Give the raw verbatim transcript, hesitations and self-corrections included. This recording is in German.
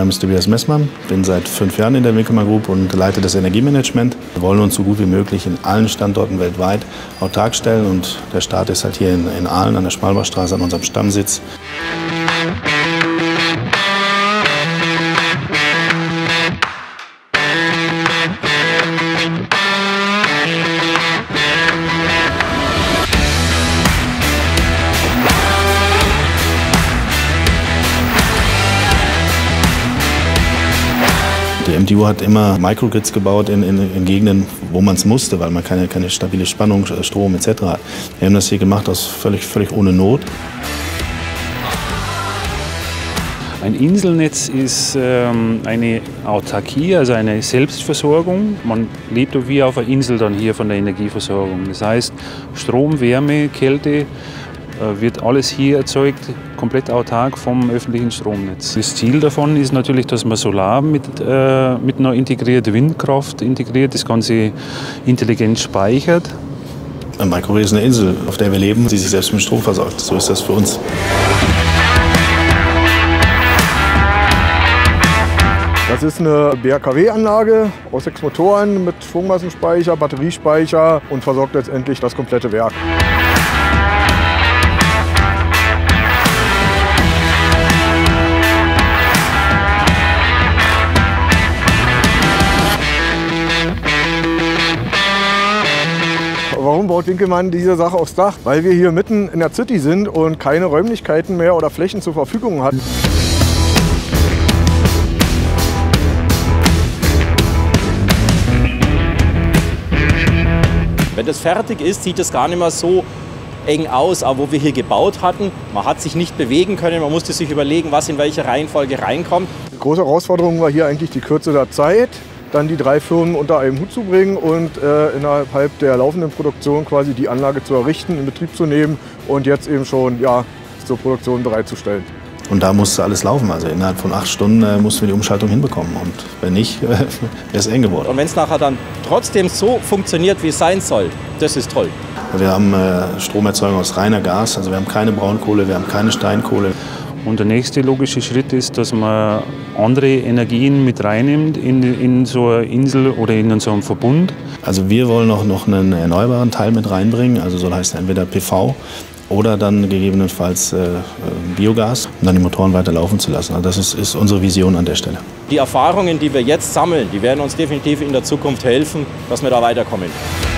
Name ist Tobias Messmann, bin seit fünf Jahren in der Winkelmann Group und leite das Energiemanagement. Wir wollen uns so gut wie möglich in allen Standorten weltweit autark stellen und der Start ist halt hier in, in Aalen an der Schmalbachstraße an unserem Stammsitz. Die M T U hat immer Microgrids gebaut in, in, in Gegenden, wo man es musste, weil man keine, keine stabile Spannung, Strom et cetera hat. Wir haben das hier gemacht aus völlig, völlig ohne Not. Ein Inselnetz ist ähm, eine Autarkie, also eine Selbstversorgung. Man lebt wie auf einer Insel dann hier von der Energieversorgung. Das heißt, Strom, Wärme, Kälte äh, wird alles hier erzeugt, komplett autark vom öffentlichen Stromnetz. Das Ziel davon ist natürlich, dass man Solar mit, äh, mit einer integrierten Windkraft integriert, das Ganze intelligent speichert. Ein Microgrid ist eine Insel, auf der wir leben, die sich selbst mit Strom versorgt. So ist das für uns. Das ist eine B R K W-Anlage aus sechs Motoren mit Schwungmassenspeicher, Batteriespeicher und versorgt letztendlich das komplette Werk. Warum baut Winkelmann diese Sache aufs Dach? Weil wir hier mitten in der City sind und keine Räumlichkeiten mehr oder Flächen zur Verfügung hat. Wenn das fertig ist, sieht es gar nicht mehr so eng aus, aber wo wir hier gebaut hatten, man hat sich nicht bewegen können, man musste sich überlegen, was in welche Reihenfolge reinkommt. Die große Herausforderung war hier eigentlich die Kürze der Zeit, dann die drei Firmen unter einem Hut zu bringen und äh, innerhalb der laufenden Produktion quasi die Anlage zu errichten, in Betrieb zu nehmen und jetzt eben schon ja, zur Produktion bereitzustellen. Und da musste alles laufen. Also innerhalb von acht Stunden äh, mussten wir die Umschaltung hinbekommen. Und wenn nicht, äh, wäre es eng geworden. Und wenn es nachher dann trotzdem so funktioniert, wie es sein soll, das ist toll. Wir haben äh, Stromerzeugung aus reiner Gas. Also wir haben keine Braunkohle, wir haben keine Steinkohle. Und der nächste logische Schritt ist, dass man andere Energien mit reinnimmt in, in so eine Insel oder in so einen Verbund. Also wir wollen auch noch einen erneuerbaren Teil mit reinbringen. Also soll heißen entweder P V oder dann gegebenenfalls äh, Biogas, um dann die Motoren weiter laufen zu lassen. Also das ist, ist unsere Vision an der Stelle. Die Erfahrungen, die wir jetzt sammeln, die werden uns definitiv in der Zukunft helfen, dass wir da weiterkommen.